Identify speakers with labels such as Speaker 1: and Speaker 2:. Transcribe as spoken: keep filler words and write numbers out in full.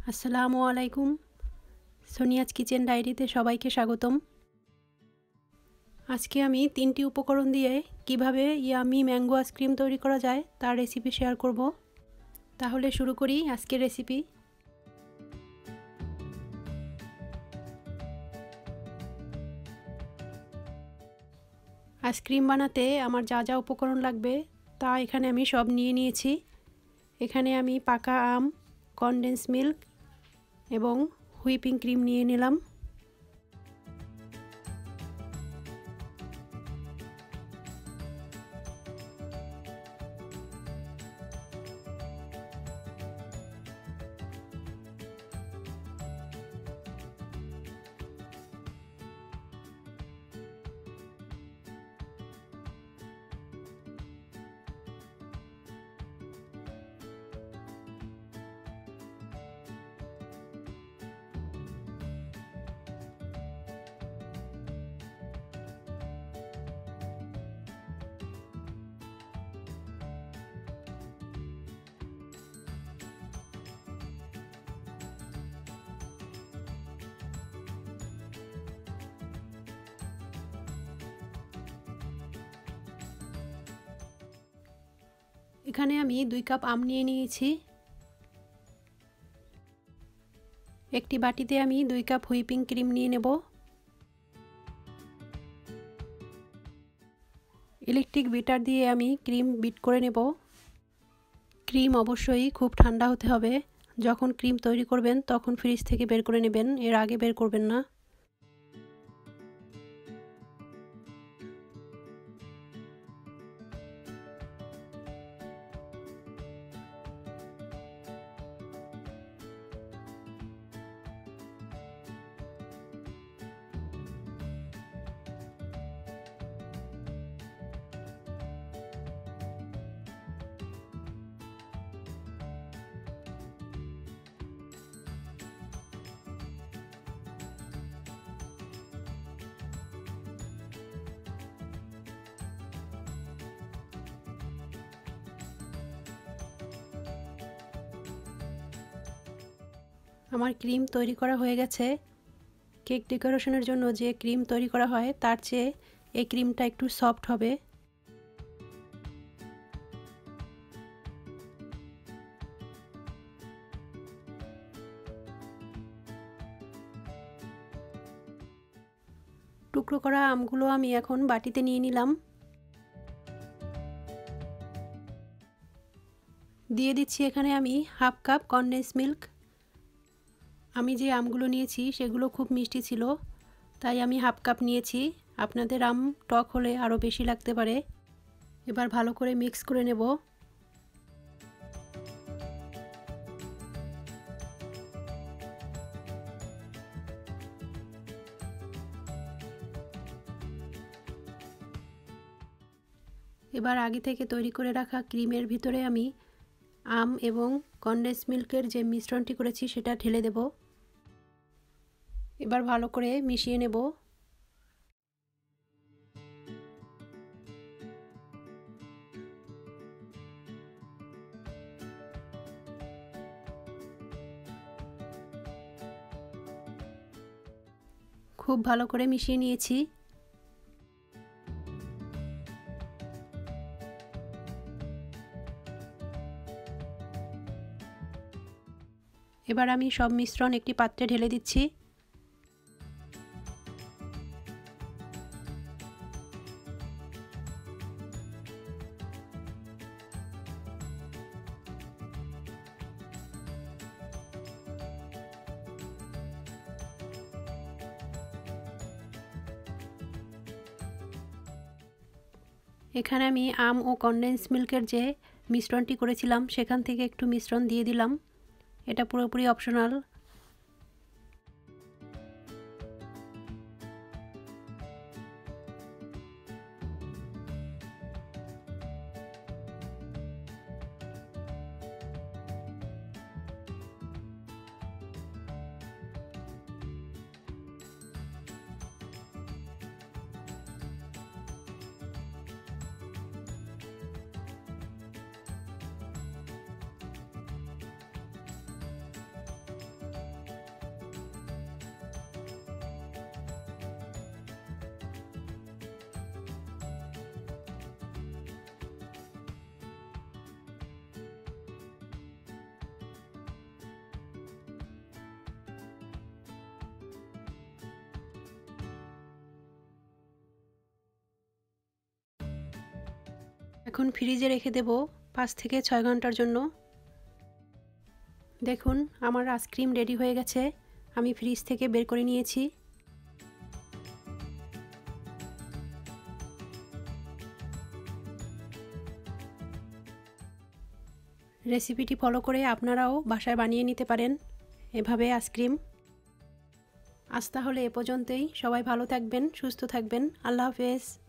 Speaker 1: আসসালামু আলাইকুম। সোনিয়াজ কিচেন ডায়েরিতে সবাইকে স্বাগতম। আজকে আমি তিনটি উপকরণ দিয়ে কিভাবে ইয়ামি ম্যাঙ্গো আইসক্রিম তৈরি করা যায় তার রেসিপি শেয়ার করব। তাহলে শুরু করি আজকের রেসিপি। আইসক্রিম বানাতে আমার যা যা উপকরণ লাগবে তা এখানে আমি সব নিয়ে নিয়েছি। এখানে আমি পাকা আম, কনডেন্স মিল্ক এবং হুইপিং ক্রিম নিয়ে নিলাম। এখানে আমি দুই কাপ আম নিয়ে নিয়েছি। একটি বাটিতে আমি দুই কাপ হুইপিং ক্রিম নিয়ে নেব। ইলেকট্রিক বিটার দিয়ে আমি ক্রিম বিট করে নেব। ক্রিম অবশ্যই খুব ঠান্ডা হতে হবে। যখন ক্রিম তৈরি করবেন তখন ফ্রিজ থেকে বের করে নেবেন, এর আগে বের করবেন না। আমার ক্রিম তৈরি করা হয়ে গেছে। কেক ডেকোরেশনের জন্য যে ক্রিম তৈরি করা হয় তার চেয়ে এই ক্রিমটা একটু সফট হবে। টুকরো করা আমগুলো আমি এখন বাটিতে নিয়ে নিলাম। দিয়ে দিচ্ছি এখানে আমি হাফ কাপ কনডেন্স মিল্ক। আমি যে আমগুলো নিয়েছি সেগুলো খুব মিষ্টি ছিল, তাই আমি হাফ কাপ নিয়েছি। আপনাদের আম টক হলে আরও বেশি লাগতে পারে। এবার ভালো করে মিক্স করে নেব। এবার আগে থেকে তৈরি করে রাখা ক্রিমের ভিতরে আমি আম এবং কনডেন্স মিল্কের যে মিশ্রণটি করেছি সেটা ঢেলে দেব। এবার ভালো করে মিশিয়ে নেব। খুব ভালো করে মিশিয়ে নিয়েছি। এবার আমি সব মিশ্রণ একটি পাত্রে ঢেলে দিচ্ছি। এখানে আমি আম ও কনডেন্স মিল্কের যে মিশ্রণটি করেছিলাম সেখান থেকে একটু মিশ্রণ দিয়ে দিলাম। এটা পুরোপুরি অপশনাল। এখন ফ্রিজে রেখে দেব পাঁচ থেকে ছয় ঘন্টার জন্য। দেখুন আমার আইসক্রিম রেডি হয়ে গেছে, আমি ফ্রিজ থেকে বের করে নিয়েছি। রেসিপিটি ফলো করে আপনারাও বাসায় বানিয়ে নিতে পারেন এভাবে আইসক্রিম। আজ তাহলে এ পর্যন্তই, সবাই ভালো থাকবেন, সুস্থ থাকবেন, আল্লাহ হাফেজ।